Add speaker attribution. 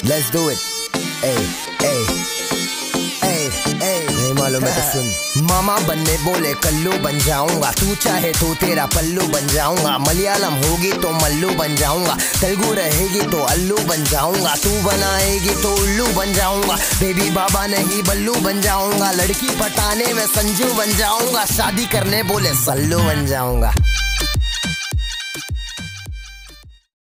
Speaker 1: Let's do it. Hey, hey, hey, hey. नहीं मालूम है तो सुन। मामा बनने बोले कल्लू बन जाऊंगा, तू चाहे तो तेरा पल्लू बन जाऊंगा। मलयालम होगी तो मल्लू बन जाऊंगा, तेलुगु रहेगी तो अल्लू बन जाऊंगा। तू बनाएगी तो उल्लू बन जाऊंगा, बेबी बाबा नहीं बल्लू बन जाऊंगा। लड़की पटाने में संजू बन जाऊंगा, शादी करने बोले सल्लू बन जाऊंगा।